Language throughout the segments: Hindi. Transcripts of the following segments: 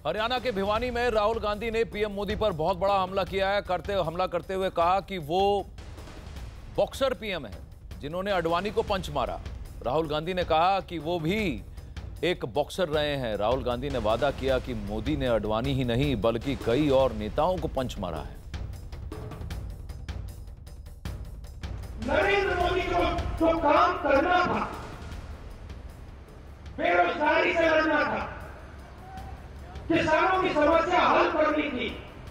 हरियाणा के भिवानी में राहुल गांधी ने पीएम मोदी पर बहुत बड़ा हमला किया है। हमला करते हुए कहा कि वो बॉक्सर पीएम है जिन्होंने अडवाणी को पंच मारा। राहुल गांधी ने कहा कि वो भी एक बॉक्सर रहे हैं। राहुल गांधी ने वादा किया कि मोदी ने अडवाणी ही नहीं बल्कि कई और नेताओं को पंच मारा है। नरेंद्र मोदी को जो काम करना था, बेरोजगारी से लड़ना था, किसानों की समस्या हल करनी थी,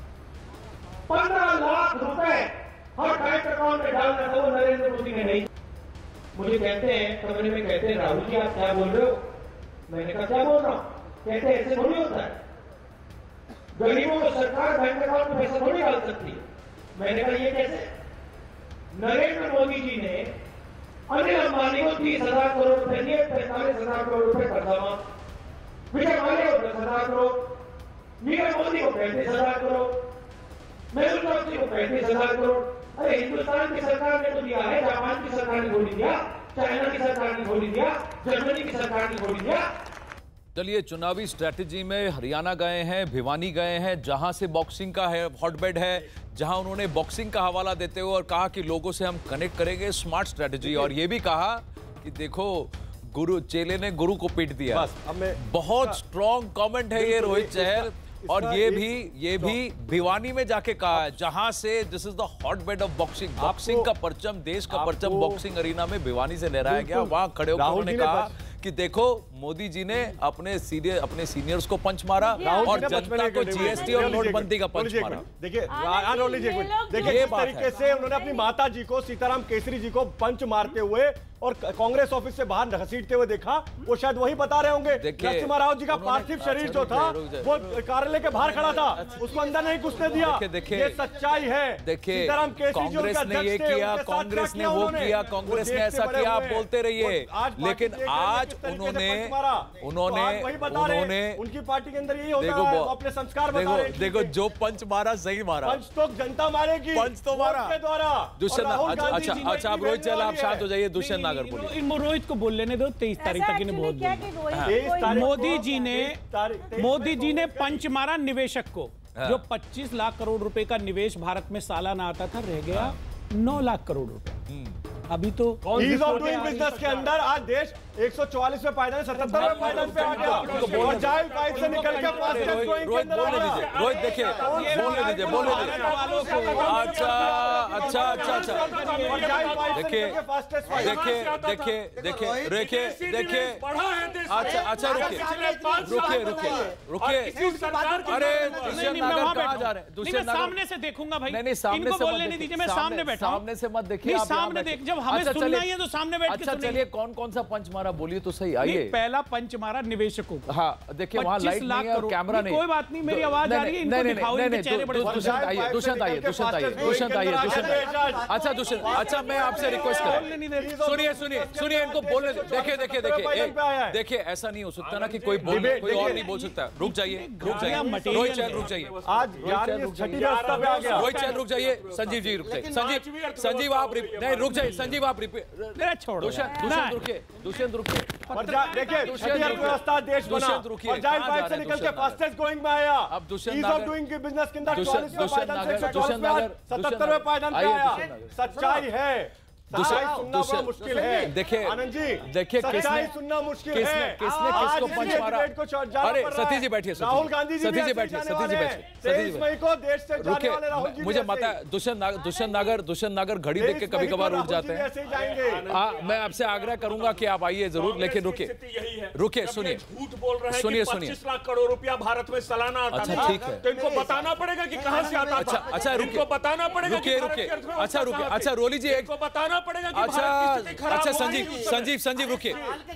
15 लाख रुपए हर बैंक अकाउंट में डालना था, वो नरेंद्र मोदी ने नहीं। मुझे कहते हैं कमरे में, कहते हैं राहुल जी आप क्या बोल रहे हो? मैंने कहा क्या बोल रहा हूं? कहते हैं ऐसे थोड़ी होता है, गरीबों को सरकार बैंक अकाउंट में पैसा थोड़ी डाल सकती है। मैंने कहा ये कैसे? नरेंद्र मोदी जी ने अनिल अंबानी को 30,000 करोड़ रुपए दिए, 45,000 करोड़ रुपए कर्जा माफ, विजय माल्या को 10,000 करोड़, नीरव मोदी को 35,000 करोड़, मेहुल चौधरी को 35,000 करोड़। अरे हिंदुस्तान की सरकार ने तो दिया है, जापान की सरकार ने थोड़ी दिया, चाइना की सरकार ने थोड़ी दिया, जर्मनी की सरकार ने थोड़ी दिया। चलिए, चुनावी स्ट्रेटजी में हरियाणा गए हैं, भिवानी गए हैं, जहां से बॉक्सिंग का है हॉटबेड है, जहां उन्होंने बॉक्सिंग का हवाला देते हुए और कहा कि लोगों से हम कनेक्ट करेंगे, स्मार्ट स्ट्रेटजी। और ये भी कहा कि देखो गुरु चेले ने गुरु को पीट दिया। बहुत स्ट्रॉन्ग कमेंट है ये रोहित चहल। और ये भी भिवानी में जाके कहा है जहां से this is the hotbed of boxing. Boxing का परचम, देश का परचम बॉक्सिंग अरीना में भिवानी से लहराया गया। वहां खड़े होकर उन्होंने कहा कि देखो मोदी जी ने अपने सीनियर्स को पंच मारा और जनता को जीएसटी और नोटबंदी का पंच मारा। देखिए इस तरीके से उन्होंने अपनी माता जी को, सीताराम केसरी जी को पंच मारते हुए और कांग्रेस ऑफिस से बाहर घसीटते हुए देखा। वो शायद वही बता रहे होंगे। नरसिम्हा राव जी का पार्थिव शरीर जो था वो कार्यालय के बाहर खड़ा था, उसको अंदर नहीं घुसने दिया। ये सच्चाई है। देखिए, सीताराम केसरी जी कांग्रेस ने ये किया, कांग्रेस ने वो किया, कांग्रेस ने ऐसा किया, आप बोलते रहिए। लेकिन आज उन्होंने उनकी पार्टी के अंदर यही होता है, अपने संस्कार बता रहे हैं। देखो जो पंच मारा सही मारा, पंच तो जनता मारेगी, पंच तो मारा के द्वारा। अच्छा आप रोहित चहल आप शांत हो जाइए। दुष्यंत नागर बोलिए। रोहित को बोल लेने दो। 23 तारीख तक इन्हें बहुत मोदी जी ने पंच मारा निवेशक को। जो 25 लाख करोड़ रुपए का निवेश भारत में सालाना आता था रह गया 9 लाख करोड़ रुपए। अभी तो ईज ऑफ डूइंग बिजनेस के अंदर आज देश 144वें पायदान 77वें पायदान पे आ गया और जाइल पाइप से निकल के फास्टेस्ट ग्रोइंग के अंदर आ गया। रोहित देखिए बोलने दीजिए। अच्छा रुकिए। अरे दुष्यंत नागर कहाँ जा रहे हैं? दुष्यंत नागर सामने से देखूंगा भाई। नहीं सामने से बोलने नहीं दीजिए, मैं सामने बैठा हूं। सामने से मत देखिए, सामने देख, जब हमें सुनना ही है तो सामने बैठ के सुनिए। चलिए कौन सा पंच मारा बोलिए तो सही। आइए, पहला पंच मारा निवेशकों को। हाँ देखिए वहां लाइट नहीं है और कैमरा नहीं। कोई बात नहीं, मेरी आवाज आ रही है। दुष्यंत आइए। अच्छा दुष्यंत, अच्छा मैं आपसे रिक्वेस्ट कर, सुनिए इनको बोलने। देखिए ऐसा नहीं हो सकता ना कि कोई और नहीं बोल सकता। रुक जाइए रोहित चहल, रुक जाइए। रोहित चहल रुक जाइए। संजीव जी रुक जाइए। संजीव आप नहीं रुक जाइए। संजीव आप छोड़ो। दुष्यंत रुकिए। देखिए अर्थव्यवस्था देश बना और जाइल पाइप से निकल के फास्टेस्ट ग्रोइंग में आया। अब Dushyant ease of doing business के अंदर 44वें पायदान से 77वें पायदान पे आया। सच्चाई है, सच्चाई सुनना मुश्किल है। देखिए आनंद जी, सच्चाई सुनना मुश्किल है। किसको पंच मारा? अरे सतीश जी बैठिए। राहुल गांधी जी सतीश जी बैठिए। 23 मई को देश से जाने वाले राहुल जी मुझे पता है दुष्यंत नागर घड़ी देख के कभी कभार उठ जाते हैं। मैं आपसे आग्रह करूंगा कि आप आइए जरूर, लेकिन रुकिए सुनिए। झूठ बोल रहे हैं कि 25 लाख करोड़ रुपया भारत में सालाना आता था। ठीक है, तो इनको बताना पड़ेगा कि कहां से आता था। अच्छा रुकिए, बताना पड़ेगा। अच्छा रोली जी एक बताना पड़ेगा कि अच्छा संजीव रुकिए।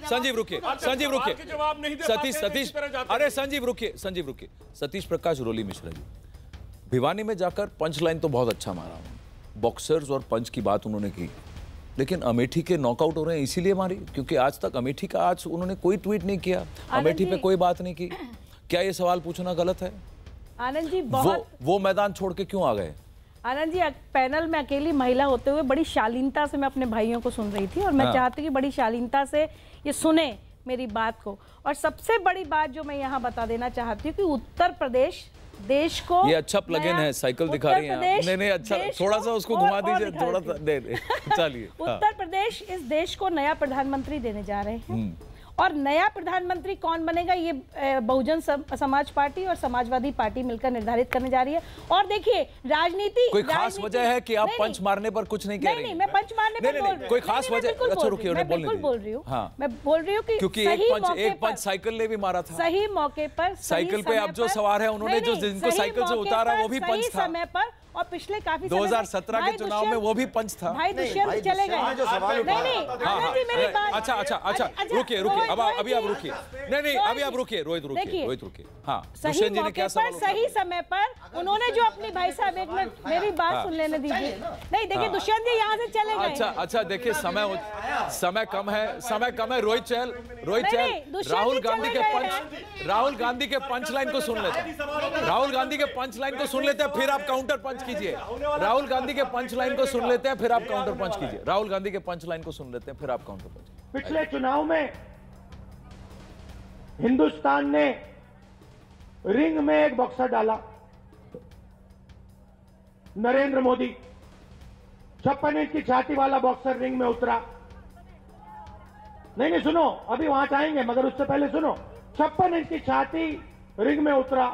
जवाब नहीं दे सतीश अरे संजीव रुकिए। सतीश प्रकाश रोली मिश्रा जी, भिवानी में जाकर पंच लाइन तो बहुत अच्छा मारा, बॉक्सर्स और पंच की बात उन्होंने की, लेकिन अमेठी के नॉकआउट हो रहे हैं इसीलिए मारी क्योंकि आज तक अमेठी का आज उन्होंने कोई ट्वीट नहीं किया, अमेठी पे कोई बात नहीं की। क्या ये सवाल पूछना गलत है? आनंद जी वो मैदान छोड़ के क्यों आ गए? आनंद जी, पैनल में अकेली महिला होते हुए बड़ी शालीनता से मैं अपने भाइयों को सुन रही थी और मैं चाहती हूँ कि बड़ी शालीनता से ये सुने मेरी बात को। और सबसे बड़ी बात जो मैं यहाँ बता देना चाहती हूँ कि उत्तर प्रदेश देश को, ये अच्छा प्लग-इन है, साइकिल दिखा रही हैं आप। नहीं अच्छा, थोड़ा सा उसको घुमा दीजिए, थोड़ा सा दे चलिए। उत्तर प्रदेश इस देश को नया प्रधानमंत्री देने जा रहे हैं और नया प्रधानमंत्री कौन बनेगा ये बहुजन समाज पार्टी और समाजवादी पार्टी मिलकर निर्धारित करने जा रही है। और देखिए राजनीति, कोई खास वजह है कि आप पंच मारने पर कुछ नहीं कह रही? नहीं, मैं पंच मारने पर बोल रही हूं। कोई खास वजह? अच्छा रुकिए, मैं बिल्कुल बोल रही हूं। मैं बोल रही हूं कि क्योंकि एक पंच साइकिल ने भी मारा था। सही मौके पर, साइकिल पे अब जो सवार है उन्होंने जो जिनको साइकिल से उतारा वो भी पंच था समय पर। और पिछले काफी 2017 के चुनाव में वो भी पंच था। भाई दुष्यंत चले गए। नहीं, अच्छा रुकिए अभी आप रुकिए। नहीं अभी आप रुकिए, रोहित रुकिए। हाँ, दुष्यंत जी ने क्या सवाल? सही समय पर उन्होंने जो अपनी, भाई साहब एक मिनट मेरी बात सुन लेने दीजिए। नहीं देखिए दुष्यंत जी यहाँ से चले गए। अच्छा देखिए समय कम है। रोहित चहल राहुल गांधी के पंच लाइन को सुन लेते हैं। राहुल गांधी के पंच लाइन को सुन लेते हैं, फिर आप काउंटर पंच कीजिए। राहुल गांधी के पंच लाइन को सुन लेते हैं, फिर आप काउंटर पंच कीजिए। राहुल गांधी के पंच लाइन को सुन लेते हैं, फिर आप काउंटर पंच। पिछले चुनाव में हिंदुस्तान ने रिंग में एक बॉक्सर डाला, नरेंद्र मोदी। 56 इंच की छाती वाला बॉक्सर रिंग में उतरा। नहीं सुनो, अभी वहां जाएंगे, मगर उससे पहले सुनो। 56 इंच की छाती रिंग में उतरा।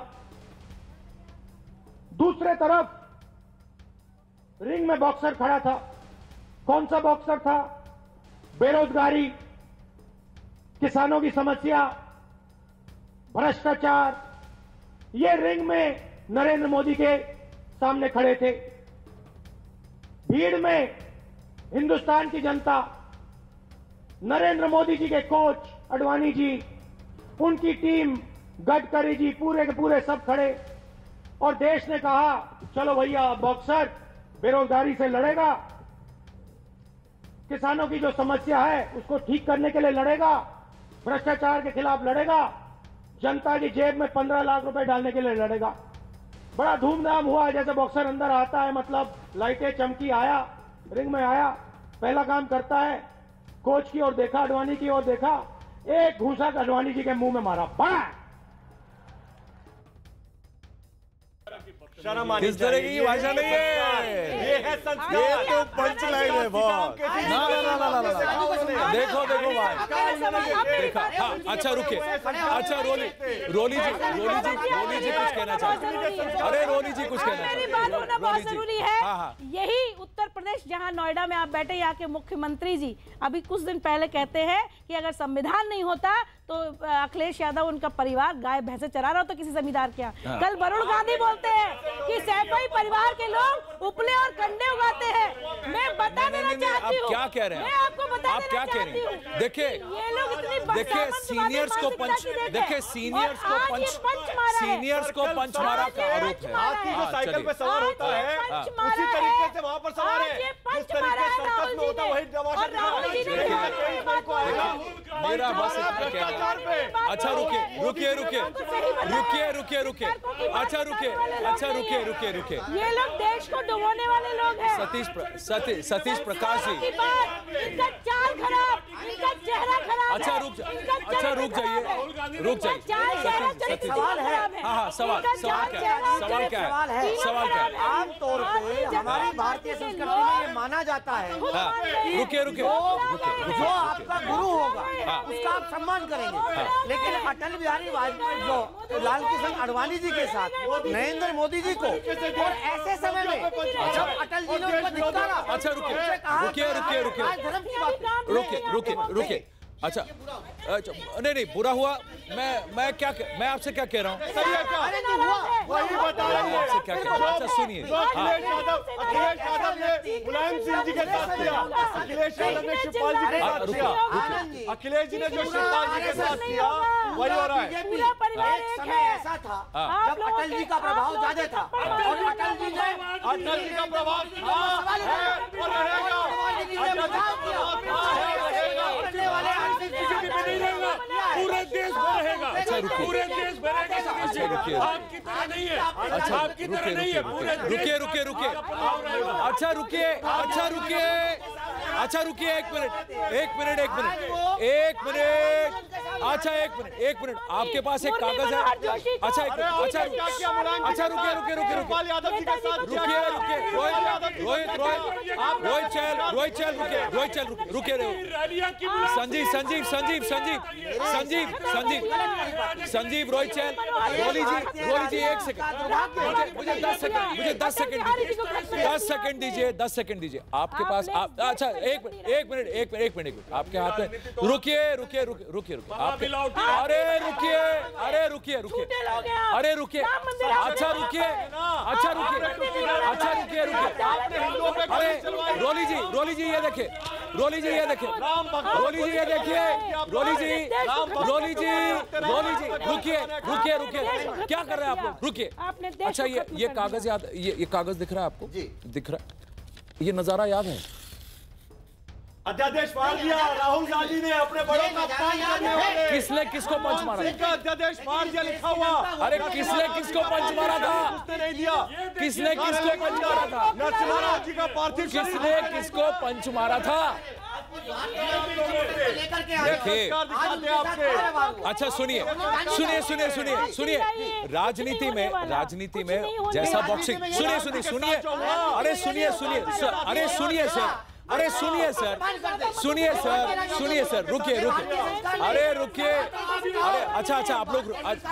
दूसरे तरफ रिंग में बॉक्सर खड़ा था। कौन सा बॉक्सर था? बेरोजगारी, किसानों की समस्या, भ्रष्टाचार। ये रिंग में नरेंद्र मोदी के सामने खड़े थे। भीड़ में हिंदुस्तान की जनता, नरेंद्र मोदी जी के कोच अडवाणी जी, उनकी टीम, गडकरी जी, पूरे के पूरे सब खड़े। और देश ने कहा चलो भैया, बॉक्सर बेरोजगारी से लड़ेगा, किसानों की जो समस्या है उसको ठीक करने के लिए लड़ेगा, भ्रष्टाचार के खिलाफ लड़ेगा, जनता की जेब में 15 लाख रुपए डालने के लिए लड़ेगा। बड़ा धूमधाम हुआ। जैसे बॉक्सर अंदर आता है, मतलब लाइटें चमकी, आया, रिंग में आया, पहला काम करता है, कोच की ओर देखा, अडवाणी की ओर देखा, एक घूंसा अडवाणी जी के मुंह में मारा। शर्म आनी किस तरह की भाषा नहीं है ये है संस्कार। ये तो पंच लाइन है बहुत। ना देखो भाई। हाँ, अच्छा रुकिए। अच्छा रोली जी कुछ कहना चाहते हैं। अरे रोली जी कुछ कहना मेरी बात होना बहुत जरूरी है। यही उत्तर प्रदेश जहां नोएडा में आप बैठे, यहाँ के मुख्यमंत्री जी अभी कुछ दिन पहले कहते हैं कि अगर संविधान नहीं होता तो अखिलेश यादव उनका परिवार गाय भैंसे चरा रहा हो तो किसी जमींदार क्या। कल वरुण गांधी बोलते हैं कि सैफई परिवार के लोग उपले और कंडे उगाते हैं। मैं बता देना चाहती हूँ, क्या कह रहे हैं? मैं आपको बता देना चाहती हूँ। देखिए ये लोग इतनी सीनियर्स को पंच मारा का आरोप है। हाथी जो साइकिल पे सवार होता है उसी तरीके से वहां पर सवार है। जिस तरीके से सर्कस में होता है वही मेरा बस इतना कहना। अच्छा रुकिए। ये लोग देश को डुबोने वाले लोग हैं। सतीश प्रकाश जी, इनका चाल खराब, इनका चेहरा खराब। अच्छा रुक जाइए। सवाल है। हाँ, सवाल क्या है? आमतौर पे हमारी भारतीय संस्कृति में ये माना जाता है। रुकिए। जो आपका गुरु होगा उसका आप सम्मान करेंगे। लेकिन अटल बिहारी वाजपेयी जो लाल कृष्ण आडवाणी जी के साथ नरेंद्र मोदी जी को, और ऐसे समय में जब अटल जी ने उनको धिक्कारा। अच्छा रुकिए। अच्छा नहीं बुरा हुआ। मैं आपसे क्या कह रहा हूँ? वही बता रहा हूँ आपसे क्या कह रहा हूँ? अच्छा सुनिए। अखिलेश यादव ने मुलायम सिंह जी के साथ किया, अखिलेश यादव ने शिवपाल जी के साथ किया। अखिलेश जी ने जो शिवपाल जी के साथ किया वही हो रहा है। एक समय ऐसा था जब अटल जी का प्रभाव ज्यादा था और अटल जी का प्रभाव पूरे देश में रहेगा। पूरे देश में रहेगा। आपकी तरह नहीं है। आपकी तरह नहीं है। रुकिए। अच्छा रुकिए। एक मिनट। अच्छा एक मिनट आपके पास एक कागज है। अच्छा रुके संजीव रोहित चैल, रोली जी एक सेकंड, मुझे 10 सेकंड दीजिए आपके पास। अच्छा एक मिनट आपके हाथ में। रुकिए आपके, अरे रुकिए अच्छा रुकिए अरे रोली जी ये देखिए रुकिए क्या कर रहे हैं आप लोग? रुकिए। अच्छा ये कागज याद, ये कागज दिख रहा है आपको? दिख रहा है, ये नजारा याद है? अध्यादेश फाड़ दिया राहुल गांधी ने अपने बड़ों का अपमान करने वाले। किसने किसको पंच मारा? अध्यादेश फाड़ दिया लिखा हुआ। अरे किसने किसको पंच मारा था? उसने नहीं दिया। किसने किसको पंच मारा था? नरसिम्हा राव जी का पार्थिव शरीर किसने किसको पंच मारा था? देखिए अच्छा सुनिए राजनीति में जैसा बॉक्सिंग, सुनिए सर रुकिए अरे अच्छा आप लोग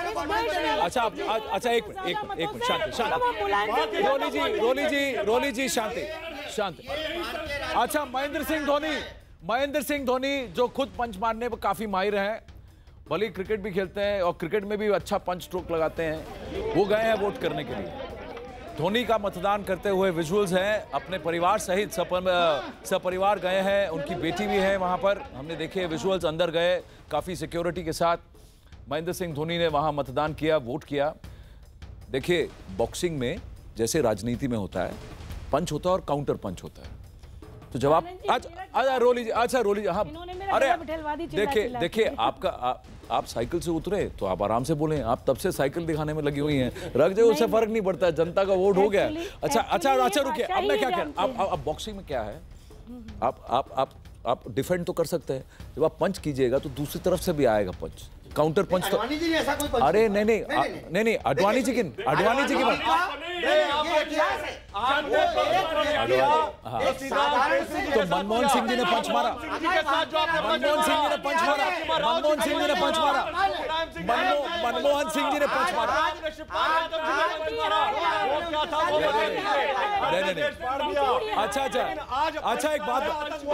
अच्छा एक मिनट शांति रोली जी शांति। अच्छा महेंद्र सिंह धोनी जो खुद पंच मारने पर काफी माहिर हैं, भले क्रिकेट भी खेलते हैं और क्रिकेट में भी अच्छा पंच स्ट्रोक लगाते हैं, वो गए हैं वोट करने के लिए। धोनी का मतदान करते हुए विजुअल्स हैं, अपने परिवार सहित सपरिवार गए हैं, उनकी बेटी भी है वहां पर, हमने देखे विजुअल्स, अंदर गए काफी सिक्योरिटी के साथ। महेंद्र सिंह धोनी ने वहां मतदान किया, वोट किया। देखिए बॉक्सिंग में जैसे राजनीति में होता है, पंच होता है और काउंटर पंच होता है। तो जब आप रोली जी हाँ, अरे देखिए आप साइकिल से उतरे तो आप आराम से बोलें, आप तब से साइकिल दिखाने में लगी हुई हैं, रख दे, उससे फर्क नहीं पड़ता, जनता का वोट हो गया। अच्छा रुकिए, अब मैं क्या कह, आप बॉक्सिंग में क्या है, आप डिफेंड तो कर सकते हैं, जब आप पंच कीजिएगा तो दूसरी तरफ से भी आएगा पंच, काउंटर पंच। तो अरे नहीं अडवाणी जी की बात, तो मनमोहन सिंह जी ने पंच मारा, मनमोहन सिंह जी ने पंच मारा। अच्छा एक बात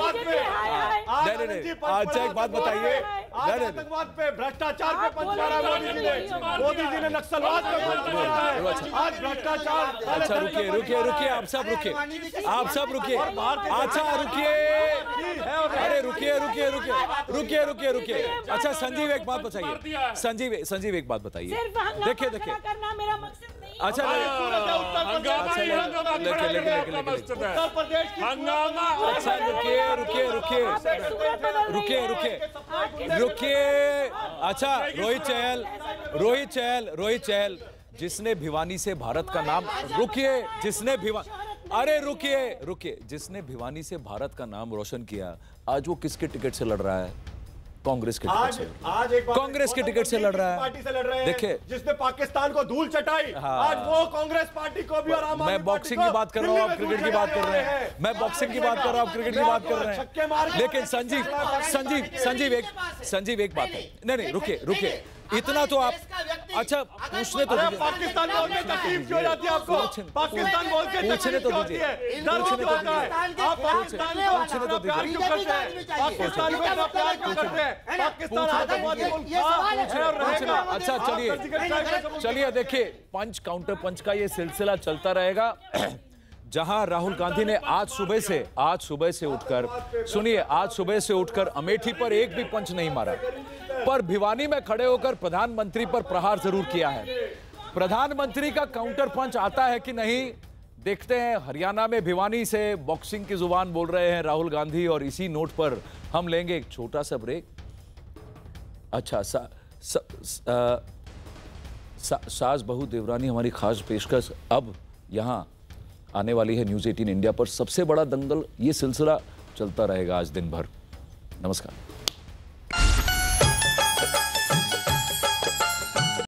बताइए, आतंकवाद पे, भ्रष्टाचार पे पंच मारा मोदी जी ने नक्सलवाद पे पंच मारा है। आज भ्रष्टाचार। अच्छा रुकिए आप सब रुकिए अच्छा रुकिए। अच्छा संजीव एक बात बताइए, देखिए अच्छा रुकिए। अच्छा रोहित चहल जिसने भिवानी से भारत का नाम, जिसने भिवानी से भारत का नाम रोशन किया, आज वो किसके टिकट से लड़ रहा है? कांग्रेस के टिकट से। कांग्रेस के टिकट से लड़ रहा है, पार्टी से लड़ रहे हैं। देखिए जिसने पाकिस्तान को धूल चटाई, आज वो कांग्रेस पार्टी को भी, और मैं बॉक्सिंग की बात कर रहा हूँ, आप क्रिकेट की बात कर रहे हैं। मैं बॉक्सिंग की बात कर रहा हूँ, आप क्रिकेट की बात कर रहे हैं। लेकिन संजीव एक बात है, नहीं रुकिए, इतना तो आप, अच्छा पूछने तो दीजिए। पाकिस्तान बोल के तकलीफ क्यों जाती है आपको? पाकिस्तान बोल के पूछने तो दीजिए, पाकिस्तान को प्यार क्यों करते हैं? पाकिस्तान को इतना प्यार क्यों करते हैं? पाकिस्तान आतंकवादी मुल्क है और रहेगा। अच्छा चलिए देखिए, पंच काउंटर पंच का ये सिलसिला चलता रहेगा। जहां राहुल गांधी ने आज सुबह से उठकर अमेठी पर एक भी पंच नहीं मारा, पर भिवानी में खड़े होकर प्रधानमंत्री पर प्रहार जरूर किया है। प्रधानमंत्री का काउंटर पंच आता है कि नहीं, देखते हैं। हरियाणा में भिवानी से बॉक्सिंग की जुबान बोल रहे हैं राहुल गांधी, और इसी नोट पर हम लेंगे एक छोटा सा ब्रेक। अच्छा सास बहू देवरानी हमारी खास पेशकश अब यहां आने वाली है न्यूज़ 18 इंडिया पर। सबसे बड़ा दंगल, ये सिलसिला चलता रहेगा आज दिन भर। नमस्कार।